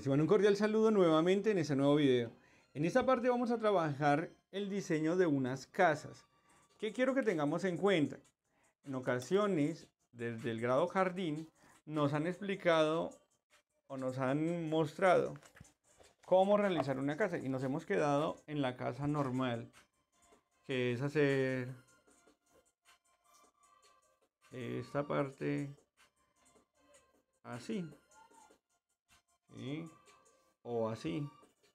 Reciban un cordial saludo nuevamente en este nuevo video. En esta parte vamos a trabajar el diseño de unas casas. ¿Qué quiero que tengamos en cuenta? En ocasiones, desde el grado jardín, nos han explicado o nos han mostrado cómo realizar una casa y nos hemos quedado en la casa normal, que es hacer esta parte así, ¿sí? O así.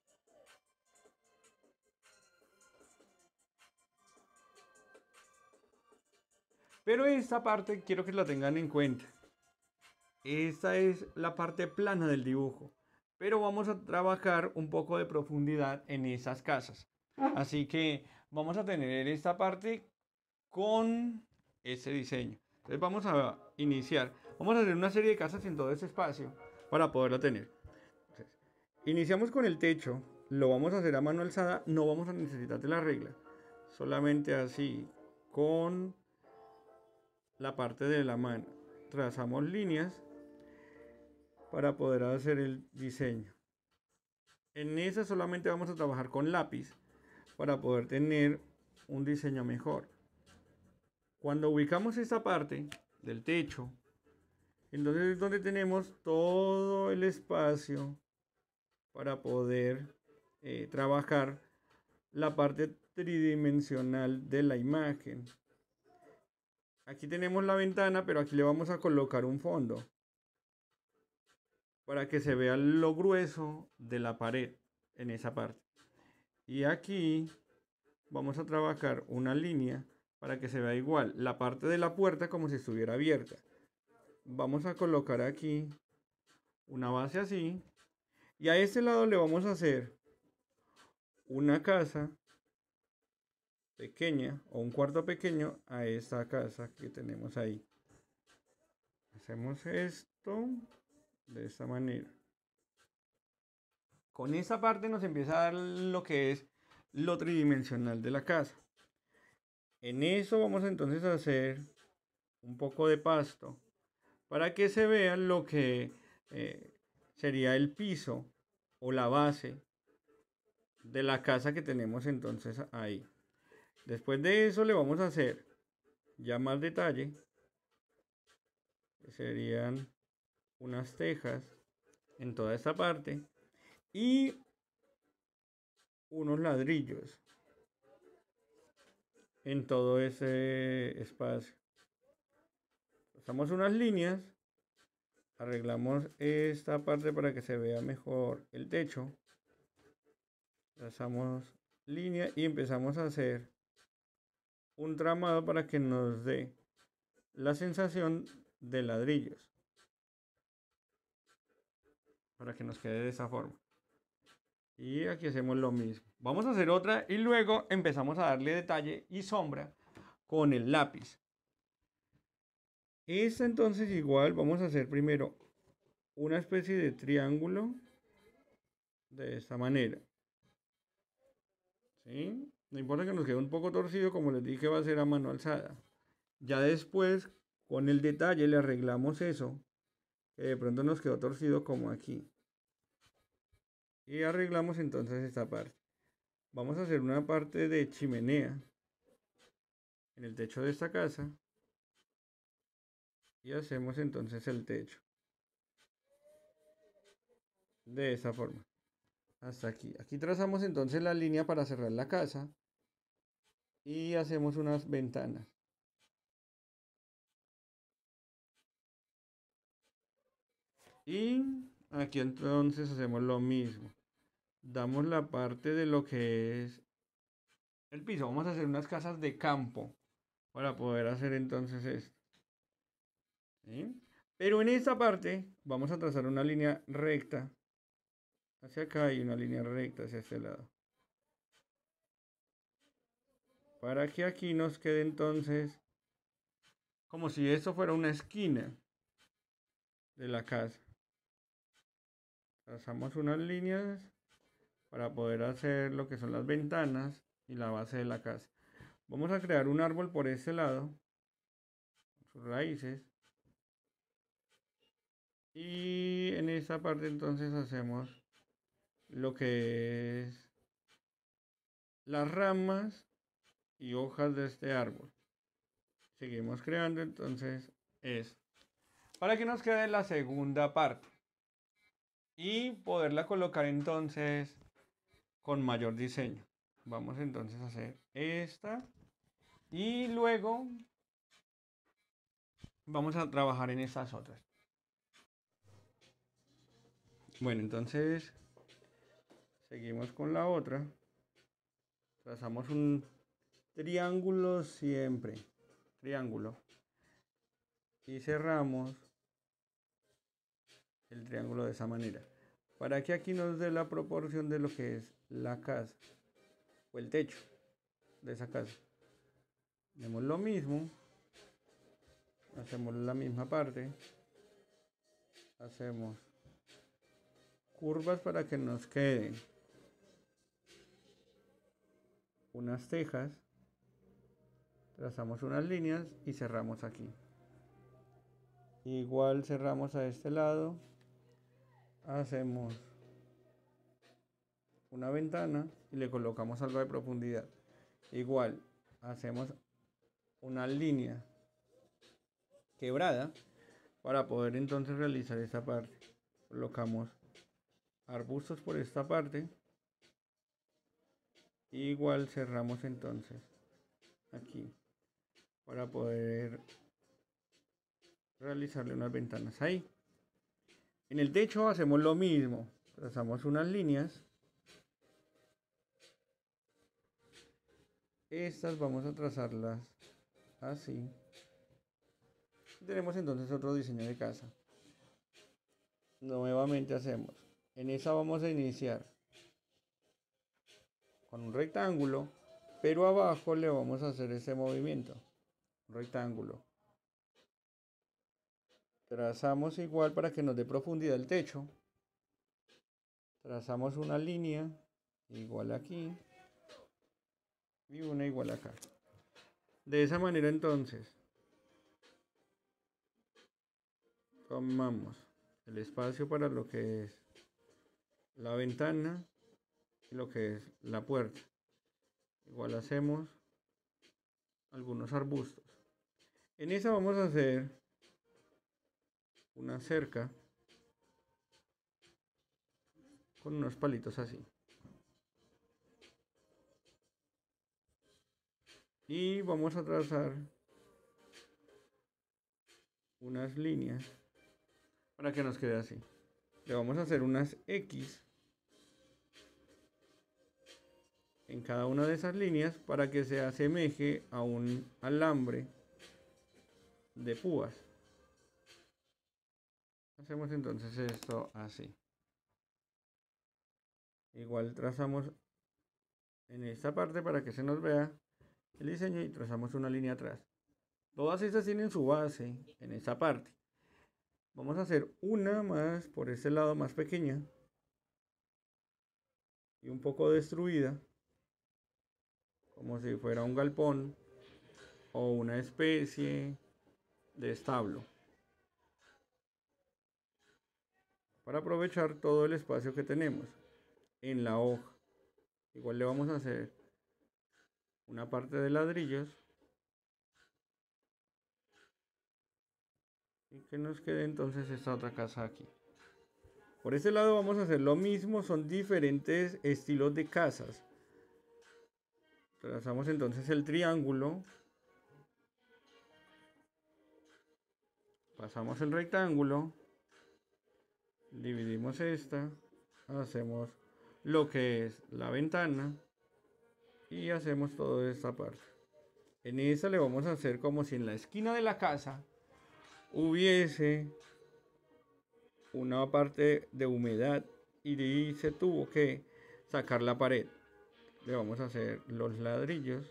Pero esta parte quiero que la tengan en cuenta. Esta es la parte plana del dibujo, pero vamos a trabajar un poco de profundidad en esas casas. Así que vamos a tener esta parte con ese diseño. Entonces vamos a iniciar. Vamos a hacer una serie de casas en todo ese espacio para poderla tener. Entonces, iniciamos con el techo. Lo vamos a hacer a mano alzada. No vamos a necesitar de la regla. Solamente así, con la parte de la mano. Trazamos líneas para poder hacer el diseño. En esa solamente vamos a trabajar con lápiz para poder tener un diseño mejor. Cuando ubicamos esta parte del techo, entonces es donde tenemos todo el espacio para poder trabajar la parte tridimensional de la imagen. Aquí tenemos la ventana, pero aquí le vamos a colocar un fondo para que se vea lo grueso de la pared en esa parte. Y aquí vamos a trabajar una línea para que se vea igual la parte de la puerta como si estuviera abierta. Vamos a colocar aquí una base así. Y a este lado le vamos a hacer una casa pequeña o un cuarto pequeño a esta casa que tenemos ahí. Hacemos esto de esta manera. Con esta parte nos empieza a dar lo que es lo tridimensional de la casa. En eso vamos entonces a hacer un poco de pasto para que se vea lo que sería el piso o la base de la casa que tenemos entonces ahí. Después de eso le vamos a hacer ya más detalle, que serían unas tejas en toda esta parte y unos ladrillos en todo ese espacio. Trazamos unas líneas, arreglamos esta parte para que se vea mejor el techo, trazamos línea y empezamos a hacer un tramado para que nos dé la sensación de ladrillos, para que nos quede de esa forma. Y aquí hacemos lo mismo. Vamos a hacer otra y luego empezamos a darle detalle y sombra con el lápiz. Esta entonces igual vamos a hacer primero una especie de triángulo de esta manera. ¿Sí? No importa que nos quede un poco torcido, como les dije, va a ser a mano alzada. Ya después, con el detalle, le arreglamos eso, que de pronto nos quedó torcido como aquí. Y arreglamos entonces esta parte. Vamos a hacer una parte de chimenea en el techo de esta casa. Y hacemos entonces el techo. De esta forma. Hasta aquí. Aquí trazamos entonces la línea para cerrar la casa. Y hacemos unas ventanas. Y aquí entonces hacemos lo mismo. Damos la parte de lo que es el piso. Vamos a hacer unas casas de campo para poder hacer entonces esto. ¿Sí? Pero en esta parte vamos a trazar una línea recta hacia acá y una línea recta hacia este lado. Para que aquí nos quede entonces como si esto fuera una esquina de la casa. Trazamos unas líneas para poder hacer lo que son las ventanas y la base de la casa. Vamos a crear un árbol por este lado, con sus raíces. Y en esta parte entonces hacemos lo que es las ramas y hojas de este árbol. Seguimos creando entonces esto, para que nos quede la segunda parte y poderla colocar entonces con mayor diseño. Vamos entonces a hacer esta y luego vamos a trabajar en estas otras. Bueno, entonces seguimos con la otra. Trazamos un triángulo siempre, triángulo, y cerramos el triángulo de esa manera, para que aquí nos dé la proporción de lo que es la casa o el techo de esa casa. Hacemos lo mismo, hacemos la misma parte, hacemos curvas para que nos queden unas tejas, trazamos unas líneas y cerramos aquí. Igual cerramos a este lado, hacemos una ventana y le colocamos algo de profundidad. Igual hacemos una línea quebrada para poder entonces realizar esta parte. Colocamos arbustos por esta parte. Igual cerramos entonces aquí para poder realizarle unas ventanas ahí. En el techo hacemos lo mismo, trazamos unas líneas. Estas vamos a trazarlas así. Tenemos entonces otro diseño de casa. Nuevamente hacemos, en esa vamos a iniciar con un rectángulo, pero abajo le vamos a hacer ese movimiento, un rectángulo. Trazamos igual para que nos dé profundidad el techo. Trazamos una línea igual aquí y una igual acá. De esa manera entonces tomamos el espacio para lo que es la ventana y lo que es la puerta. Igual hacemos algunos arbustos. En esa vamos a hacer una cerca con unos palitos así. Y vamos a trazar unas líneas para que nos quede así. Le vamos a hacer unas X en cada una de esas líneas para que se asemeje a un alambre de púas. Hacemos entonces esto así. Igual trazamos en esta parte para que se nos vea el diseño y trazamos una línea atrás. Todas estas tienen su base en esta parte. Vamos a hacer una más por este lado, más pequeña y un poco destruida, como si fuera un galpón o una especie de establo, para aprovechar todo el espacio que tenemos en la hoja. Igual le vamos a hacer una parte de ladrillos y que nos quede entonces esta otra casa aquí. Por este lado vamos a hacer lo mismo, son diferentes estilos de casas. Trazamos entonces el triángulo, pasamos el rectángulo, dividimos esta, hacemos lo que es la ventana y hacemos toda esta parte. En esta le vamos a hacer como si en la esquina de la casa hubiese una parte de humedad y se tuvo que sacar la pared. Le vamos a hacer los ladrillos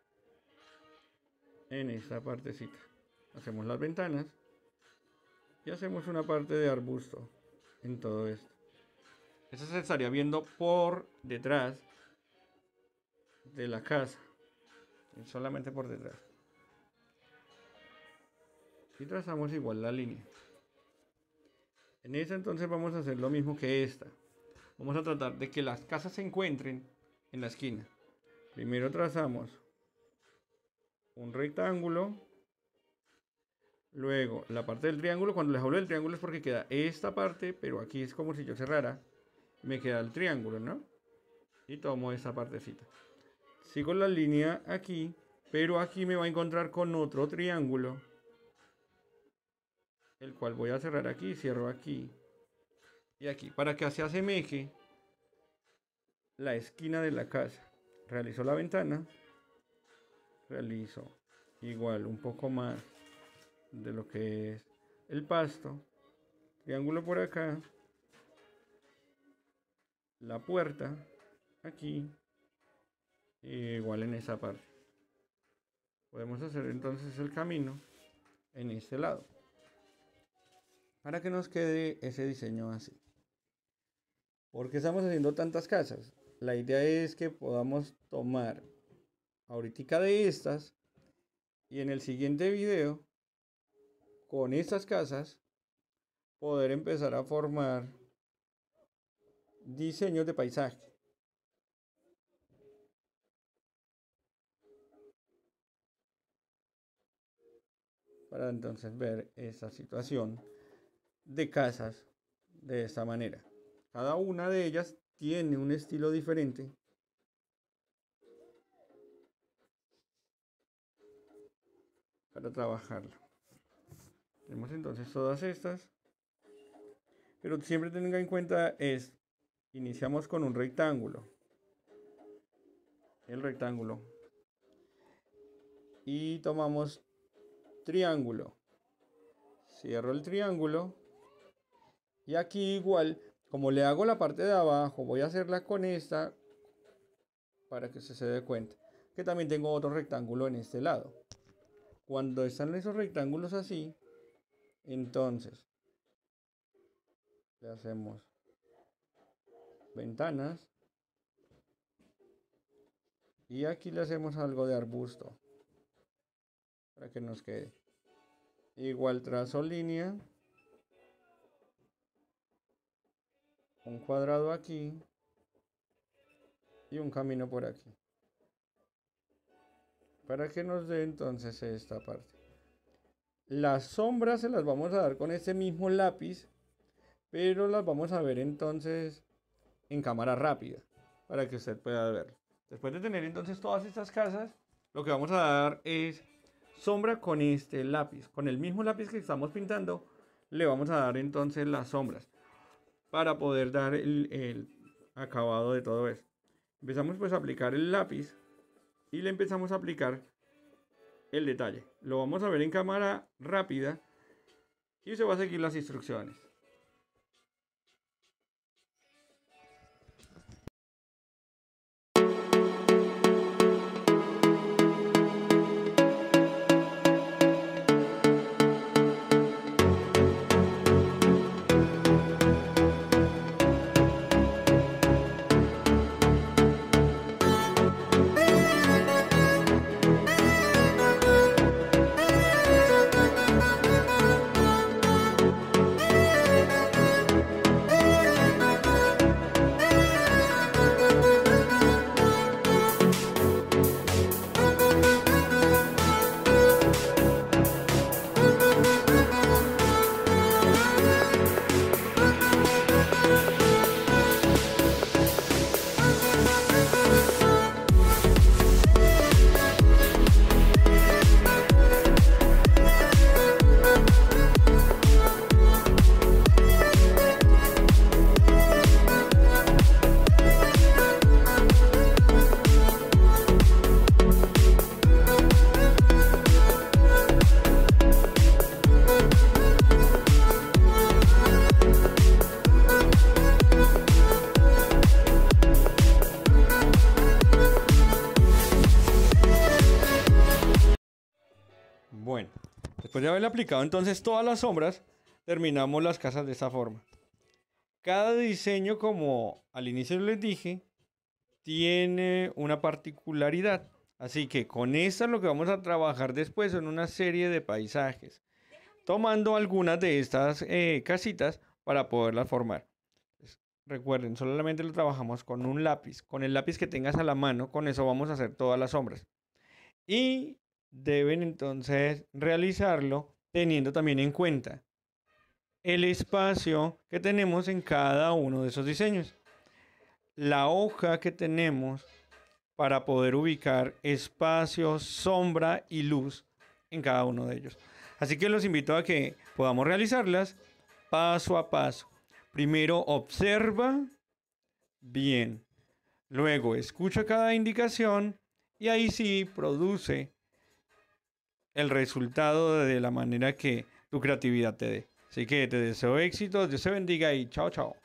en esta partecita. Hacemos las ventanas y hacemos una parte de arbusto en todo esto. Eso se estaría viendo por detrás de la casa, solamente por detrás. Y trazamos igual la línea. En esta entonces vamos a hacer lo mismo que esta. vamos a tratar de que las casas se encuentren en la esquina. Primero trazamos un rectángulo, luego la parte del triángulo. Cuando les hablo del triángulo es porque queda esta parte, pero aquí es como si yo cerrara, me queda el triángulo, ¿no? Y tomo esta partecita. Sigo la línea aquí, pero aquí me va a encontrar con otro triángulo, el cual voy a cerrar aquí, cierro aquí y aquí, para que se asemeje la esquina de la casa. Realizo la ventana, realizo igual un poco más de lo que es el pasto, triángulo por acá, la puerta aquí, igual en esa parte. Podemos hacer entonces el camino en este lado para que nos quede ese diseño así. ¿Por qué estamos haciendo tantas casas? La idea es que podamos tomar ahorita de estas y en el siguiente video con estas casas poder empezar a formar diseños de paisaje. Para entonces ver esta situación de casas de esta manera. Cada una de ellas tiene un estilo diferente. Para trabajarlo. Tenemos entonces todas estas. Pero siempre tenga en cuenta iniciamos con un rectángulo. El rectángulo. Y tomamos triángulo. Cierro el triángulo. Y aquí igual, como le hago la parte de abajo, voy a hacerla con esta para que se dé cuenta que también tengo otro rectángulo en este lado. Cuando están esos rectángulos así, entonces le hacemos ventanas y aquí le hacemos algo de arbusto para que nos quede. Igual trazo línea, un cuadrado aquí y un camino por aquí para que nos dé entonces esta parte. Las sombras se las vamos a dar con este mismo lápiz, pero las vamos a ver entonces en cámara rápida para que usted pueda verlo. Después de tener entonces todas estas casas, lo que vamos a dar es sombra con este lápiz, con el mismo lápiz que estamos pintando, le vamos a dar entonces las sombras para poder dar el acabado de todo esto. Empezamos pues a aplicar el lápiz y le empezamos a aplicar el detalle. Lo vamos a ver en cámara rápida y se va a seguir las instrucciones. Bueno, después de haberle aplicado entonces todas las sombras, terminamos las casas de esta forma. Cada diseño, como al inicio les dije, tiene una particularidad. Así que con esta lo que vamos a trabajar después son una serie de paisajes, tomando algunas de estas casitas para poderlas formar. recuerden, solamente lo trabajamos con un lápiz. Con el lápiz que tengas a la mano, con eso vamos a hacer todas las sombras. Y deben entonces realizarlo teniendo también en cuenta el espacio que tenemos en cada uno de esos diseños. La hoja que tenemos para poder ubicar espacio, sombra y luz en cada uno de ellos. Así que los invito a que podamos realizarlas paso a paso. Primero observa bien, luego escucha cada indicación y ahí sí produce el resultado de la manera que tu creatividad te dé. Así que te deseo éxito, Dios te bendiga y chao, chao.